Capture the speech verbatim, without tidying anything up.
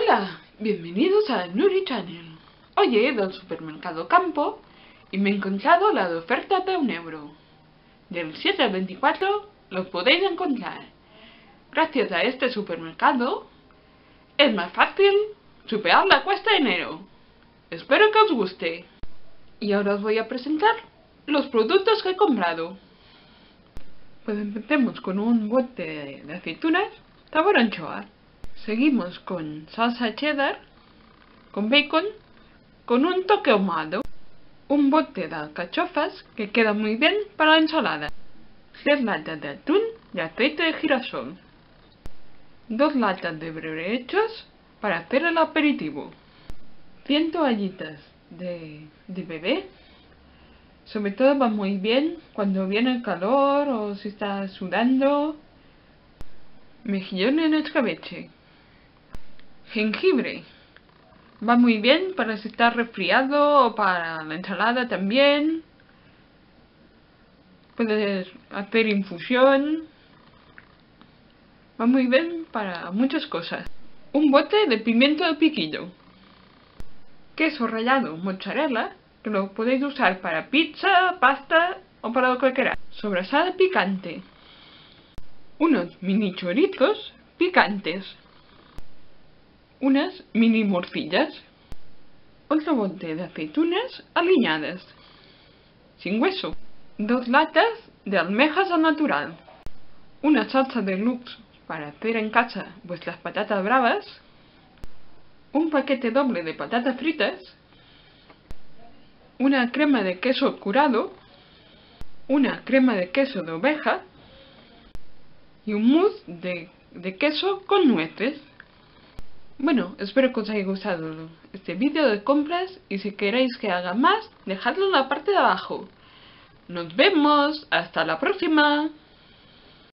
Hola, bienvenidos a Nuri Channel. Hoy he ido al supermercado Campo y me he encontrado la de oferta de un euro. Del siete al veinticuatro lo podéis encontrar. Gracias a este supermercado es más fácil superar la cuesta de enero. Espero que os guste. Y ahora os voy a presentar los productos que he comprado. Pues empecemos con un bote de aceitunas sabor anchoa. Seguimos con salsa cheddar, con bacon, con un toque ahumado. Un bote de alcachofas que queda muy bien para la ensalada. Tres latas de atún y aceite de girasol. Dos latas de brevechos para hacer el aperitivo. cien toallitas de, de bebé. Sobre todo va muy bien cuando viene el calor o si está sudando. Mejillón en escabeche. Jengibre. Va muy bien para si está resfriado o para la ensalada también. Puedes hacer infusión. Va muy bien para muchas cosas. Un bote de pimiento de piquillo. Queso rallado mozzarella, que lo podéis usar para pizza, pasta o para lo que queráis. Sobrasada picante. Unos mini chorizos picantes. Unas mini morcillas. Otro bote de aceitunas aliñadas, sin hueso. Dos latas de almejas al natural. Una salsa deluxe para hacer en casa vuestras patatas bravas. Un paquete doble de patatas fritas. Una crema de queso curado. Una crema de queso de oveja. Y un mousse de, de queso con nueces. Bueno, espero que os haya gustado este vídeo de compras y si queréis que haga más, dejadlo en la parte de abajo. ¡Nos vemos! ¡Hasta la próxima!